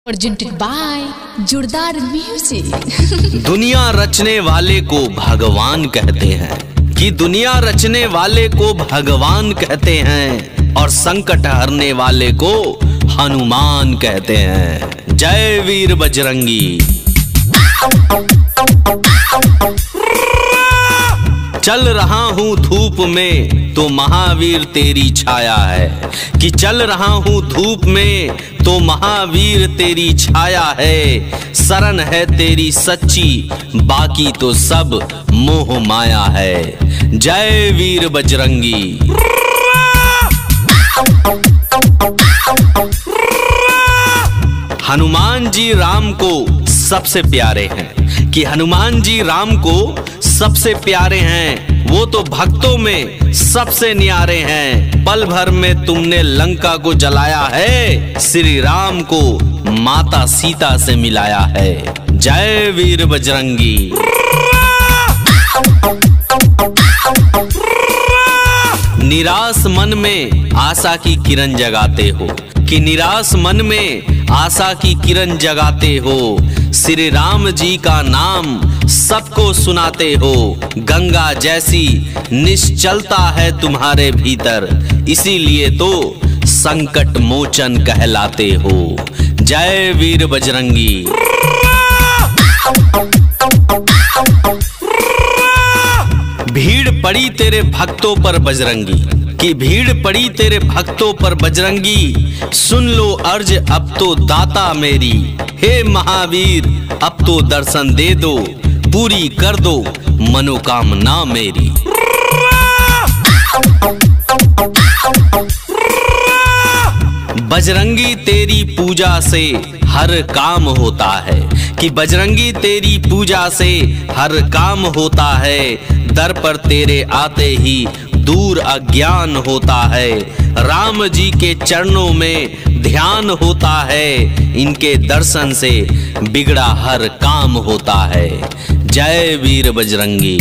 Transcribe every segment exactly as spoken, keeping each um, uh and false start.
Presented by जोरदार music. दुनिया रचने वाले को भगवान कहते हैं कि दुनिया रचने वाले को भगवान कहते हैं और संकट हरने वाले को हनुमान कहते हैं। जय वीर बजरंगी। चल रहा हूँ धूप में तो महावीर तेरी छाया है, कि चल रहा हूँ धूप में तो महावीर तेरी छाया है। शरण है तेरी सच्ची, बाकी तो सब मोह माया है। जय वीर बजरंगी। हनुमान जी राम को सबसे प्यारे हैं, कि हनुमान जी राम को सबसे प्यारे हैं। वो तो भक्तों में सबसे न्यारे हैं। पल भर में तुमने लंका को जलाया है, श्री राम को माता सीता से मिलाया है। जय वीर बजरंगी। निराश मन में आशा की किरण जगाते हो, कि निराश मन में आशा की किरण जगाते हो। श्री राम जी का नाम सबको सुनाते हो। गंगा जैसी निश्चलता है तुम्हारे भीतर, इसीलिए तो संकट मोचन कहलाते हो। जय वीर बजरंगी। भीड़ पड़ी तेरे भक्तों पर बजरंगी, कि भीड़ पड़ी तेरे भक्तों पर बजरंगी। सुन लो अर्ज अब तो दाता मेरी, हे महावीर अब तो दर्शन दे दो, पूरी कर दो मनोकामना मेरी। बजरंगी तेरी पूजा से हर काम होता है, कि बजरंगी तेरी पूजा से हर काम होता है। दर पर तेरे आते ही दूर अज्ञान होता है। राम जी के चरणों में ध्यान होता है, इनके दर्शन से बिगड़ा हर काम होता है। जय वीर बजरंगी।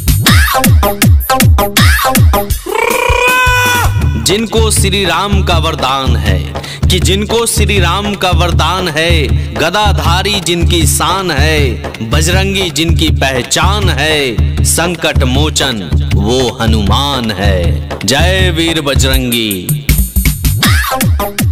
जिनको श्री राम का वरदान है, कि जिनको श्री राम का वरदान है। गदाधारी जिनकी शान है, बजरंगी जिनकी पहचान है। संकट मोचन वो हनुमान है। जय वीर बजरंगी।